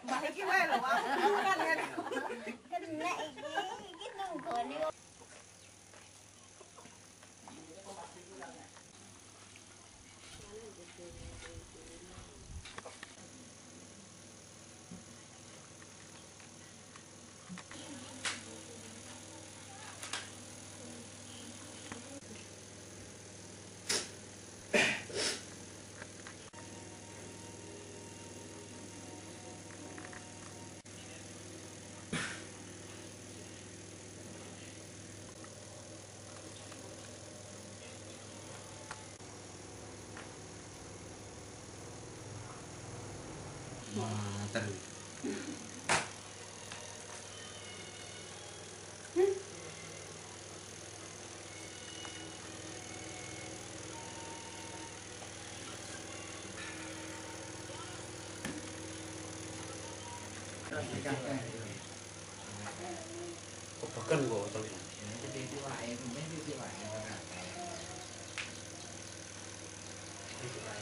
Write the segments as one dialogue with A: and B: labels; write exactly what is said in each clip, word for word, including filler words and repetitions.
A: Mbah iki wae lho, aku kan kan.
B: Kena iki, iki nunggone.
C: Mater. Kok beken kok terus.
D: Jadi itu wae, mungkin itu wae ora. Itu wae.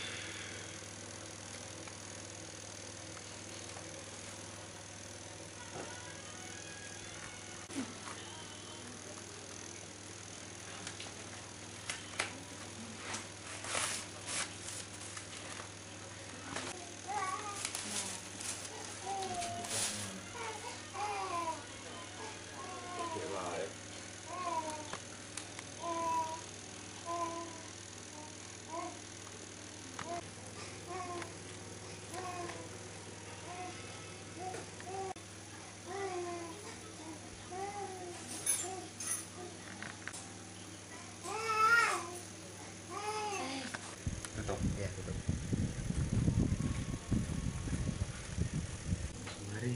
C: Tutup.
D: Ya, tutup.
C: Mari.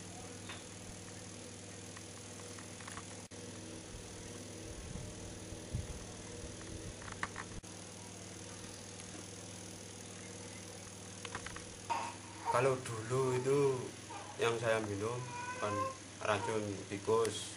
C: Kalau dulu itu yang saya minum kan racun tikus,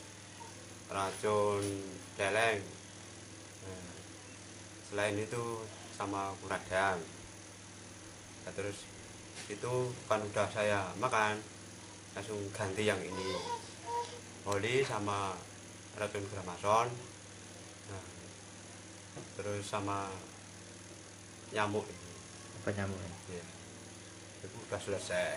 C: racun celeng. Nah, selain itu sama kuradang. Nah, terus itu kan udah saya makan, langsung ganti yang ini. Oli sama racun gramason. Nah, terus sama nyamuk ini.
D: Apa nyamuk?
C: Ya. Itu udah selesai.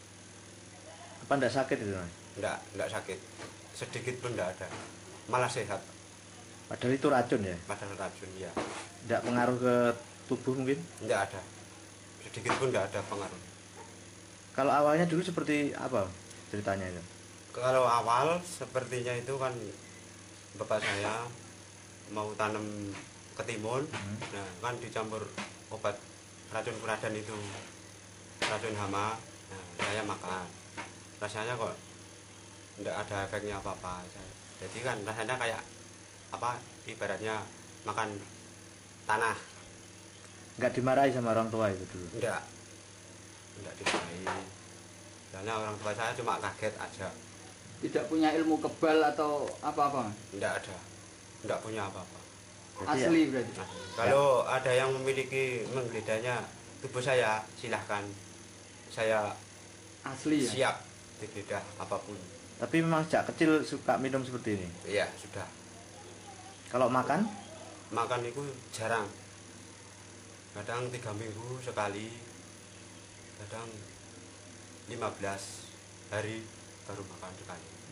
D: Apa ndak sakit itu, Mas?
C: Enggak, enggak sakit. Sedikit pun enggak ada. Malah sehat.
D: Padahal itu racun ya?
C: Padahal racun ya.
D: Ndak pengaruh ke tubuh mungkin?
C: Enggak ada. Sedikit pun enggak ada pengaruh.
D: Kalau awalnya dulu seperti apa ceritanya itu?
C: Kalau awal sepertinya itu kan bapak saya mau tanam ketimun,
D: Hmm.
C: nah kan dicampur obat racun kuradan itu, racun hama. Nah, saya makan. Rasanya kok enggak ada efeknya apa-apa. Jadi kan rasanya kayak apa? Ibaratnya makan tanah.
D: Nggak dimarahi sama orang tua itu dulu?
C: Enggak. Enggak dimarahi. Soalnya orang tua saya cuma kaget aja.
E: Tidak punya ilmu kebal atau apa-apa?
C: Enggak ada. Enggak punya apa-apa.
D: Berarti
E: Asli
D: ya,
E: berarti.
C: Nah, kalau ada yang memiliki menggeledanya tubuh saya, silahkan. Saya
E: Asli ya?
C: siap digeledah apapun.
D: tapi memang sejak kecil suka minum seperti ini?
C: Iya, sudah.
D: Kalau makan?
C: Makan itu jarang. Kadang tiga minggu sekali, kadang lima belas hari baru makan sekali.